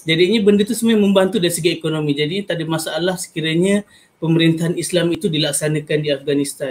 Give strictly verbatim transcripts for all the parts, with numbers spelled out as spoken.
Jadinya benda tu sebenarnya membantu dari segi ekonomi. Jadi tak ada masalah sekiranya pemerintahan Islam itu dilaksanakan di Afghanistan.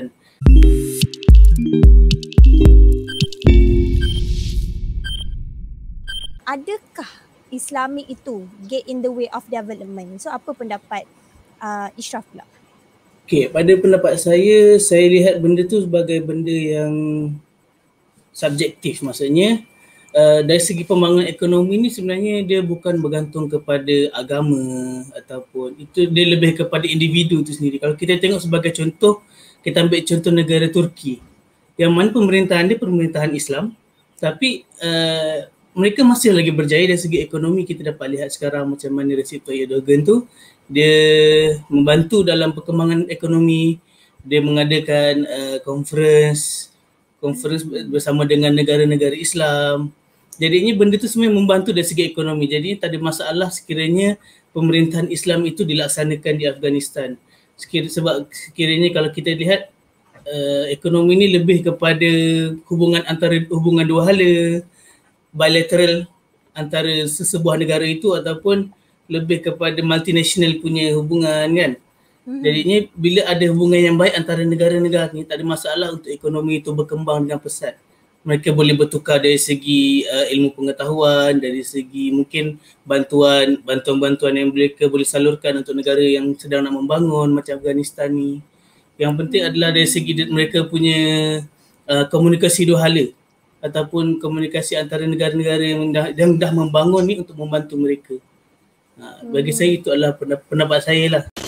Adakah Islami itu get in the way of development? So apa pendapat uh, Ishraf pula? Okey, pada pendapat saya, saya lihat benda tu sebagai benda yang subjektif. Maksudnya uh, dari segi pembangunan ekonomi ni sebenarnya dia bukan bergantung kepada agama ataupun itu, dia lebih kepada individu tu sendiri. Kalau kita tengok sebagai contoh, kita ambil contoh negara Turki yang mana pemerintahan dia pemerintahan Islam, tapi uh, mereka masih lagi berjaya dari segi ekonomi. Kita dapat lihat sekarang macam mana Recep Tayyip Erdogan tu dia membantu dalam perkembangan ekonomi. Dia mengadakan uh, conference conference bersama dengan negara-negara Islam. Jadinya benda tu sebenarnya membantu dari segi ekonomi. Jadi tak ada masalah sekiranya pemerintahan Islam itu dilaksanakan di Afghanistan. Sekir- sebab sekiranya kalau kita lihat uh, ekonomi ni lebih kepada hubungan antara hubungan dua hala, bilateral antara sesebuah negara itu ataupun lebih kepada multinational punya hubungan kan. Mm-hmm. Jadinya bila ada hubungan yang baik antara negara-negara ni, tak ada masalah untuk ekonomi itu berkembang dengan pesat. Mereka boleh bertukar dari segi uh, ilmu pengetahuan, dari segi mungkin bantuan, bantuan-bantuan yang mereka boleh salurkan untuk negara yang sedang nak membangun macam Afghanistan ni. Yang penting mm-hmm. adalah dari segi mereka punya uh, komunikasi dua hala ataupun komunikasi antara negara-negara yang dah, yang dah membangun ni untuk membantu mereka. Ha, bagi hmm. saya itu adalah pendapat saya lah.